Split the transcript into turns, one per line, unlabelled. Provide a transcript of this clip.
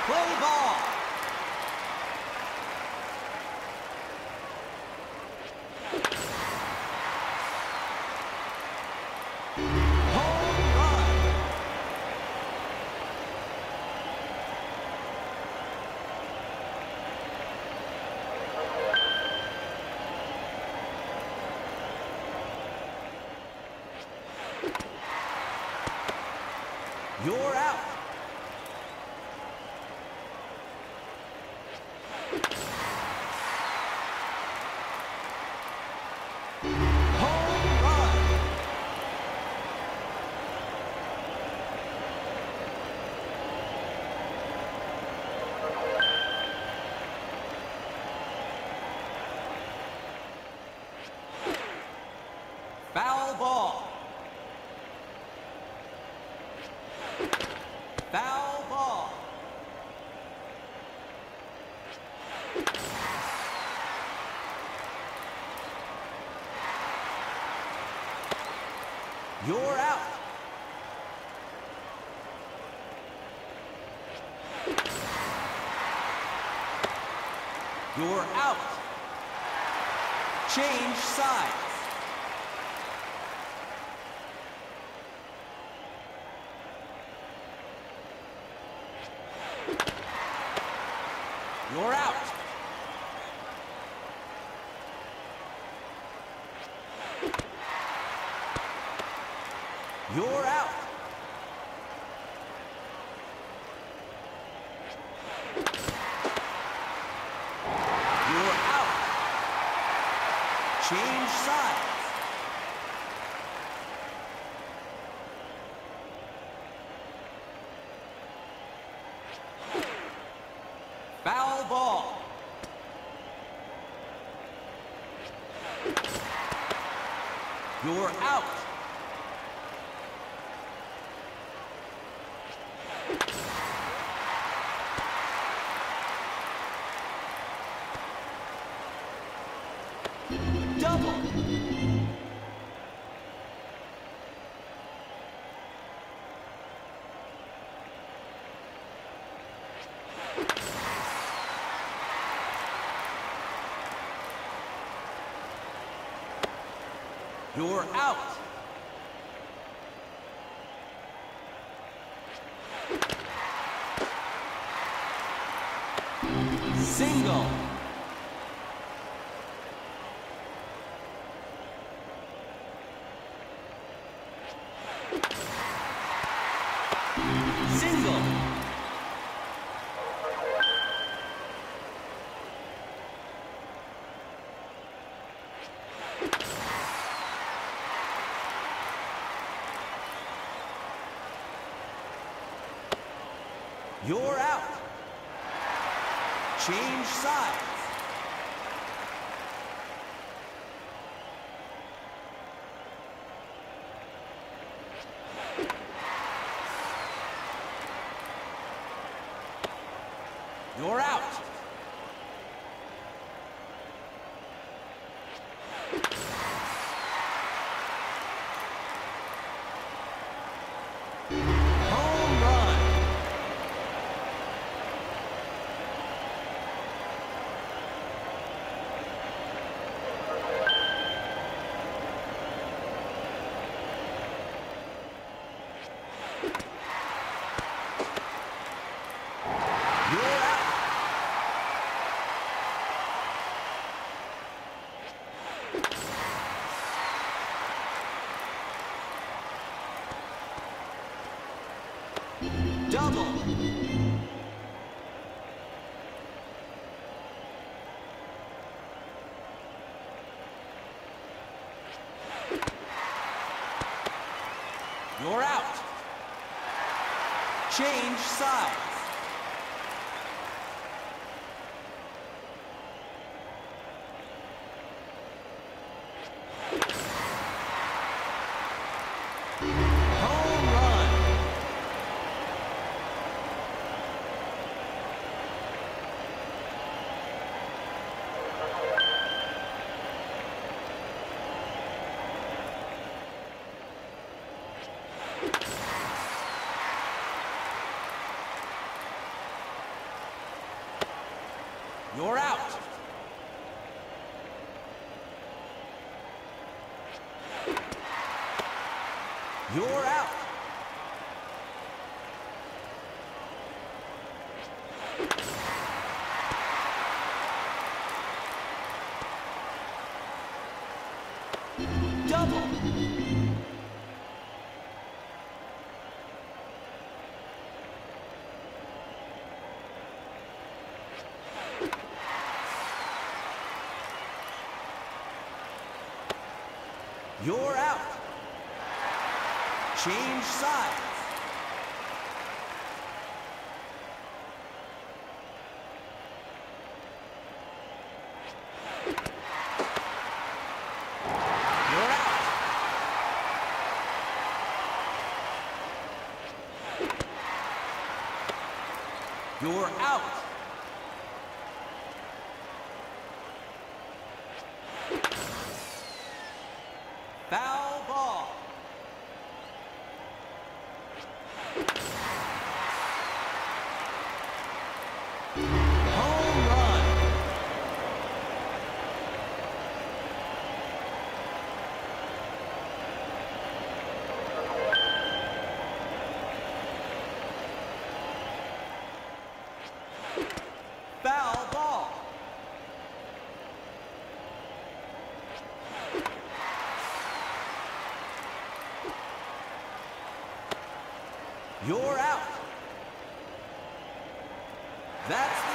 Play ball. Home run. You're out. Home run. Foul ball. Foul ball. You're out. You're out. Change sides. You're out. You're out. You're out. Change sides. Foul ball. You're out. Double. You're out. Single. Single. You're out. Change sides. You're out. Home run. You're out. Double. You're out. Change sides. Home run. You're out. You're out. Double. You're out. Change sides. You're out. You're out. Foul ball. Home run. Foul ball. You're out. That's